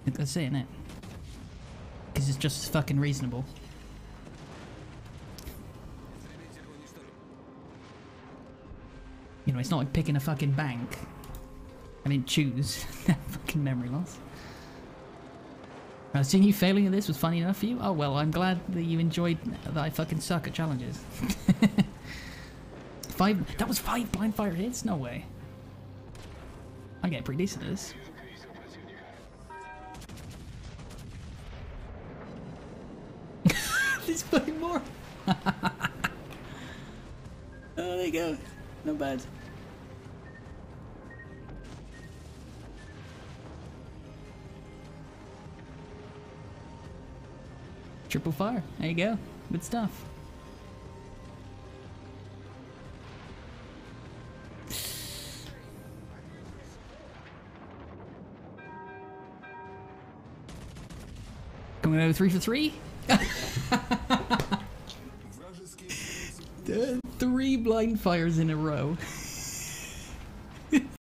That's it, innit? Because it's just fucking reasonable. You know, it's not like picking a fucking bank. I didn't choose that fucking memory loss. Seeing you failing at this was funny enough for you? Oh well, I'm glad that you enjoyed that I fucking suck at challenges. That was 5 Blindfire hits? No way. I'm getting pretty decent at this. There's fucking more! Oh, there you go. Not bad. Triple fire. There you go. Good stuff. Going to go 3 for 3? 3 blind fires in a row.